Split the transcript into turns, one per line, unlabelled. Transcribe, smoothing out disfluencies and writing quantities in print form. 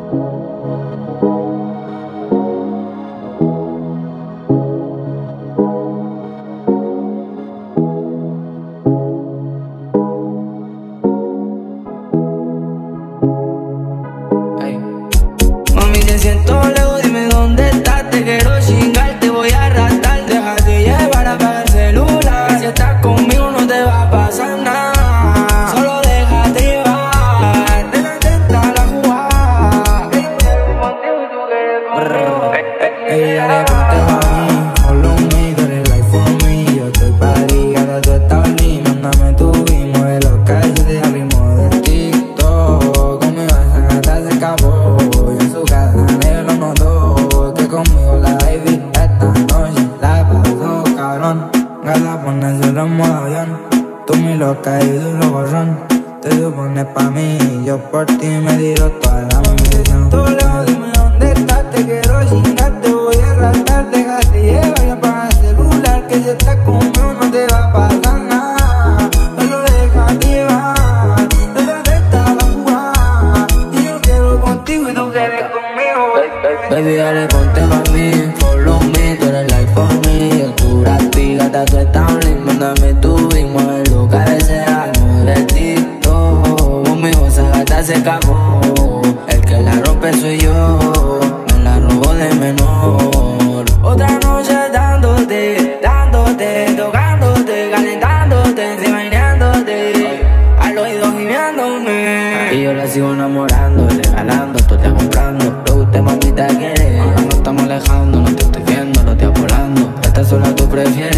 Mami, te siento lejos, dime dónde estás. Te quiero chingar, te voy a arrastrar. Déjate llevar, apaga el celular. Si estás conmigo no te va a pasar nada. Solo déjate llevar, nena, intenta la jugada. Que yo quiero contigo y tú quieres conmigo.
Ella le ponte pa' mí, follow me, tú eres life for me. Yo estoy pa' ligada, tú estás lindo. Mándame tu beat, mueve los calles de ritmo del TikTok. Conmigo esa gata se escapó, y en su casa nadie lo notó. Que conmigo la baby esta noche la pasó cabrón. Gata pone solo en modo avión, tú mi loca y duro borrón. Te supones pa' mí, yo por ti me tiro toda la munición. Tú lejos, dime dónde estás, te quiero chingar, te voy a arrastrar. Déjate llevar y apaga el celular, que si estás conmigo no te va a pasar nada. Solo déjate llevar, déjate estar la jugada. Y yo quiero contigo y tú quieres conmigo.
Baby, dale, ponte pa' mí, follow me, tú eres life for me. Yo tu gratis, gata, tú estás lindo. Mándame tu beat, mueve lo que desea, mueve TikTok. Conmigo esa gata se acabó, el que la rompe soy yo. Me la robó de menor. Otra noche dándote, dándote, tocándote, calentándote, enseñándote, al oído gimiéndome. Y yo la sigo enamorando, regalando, tú te comprando. Lo que usted mamita quiere, ahora nos estamos alejando, no te estoy viendo, lo estoy volando. Esta sola tú prefieres.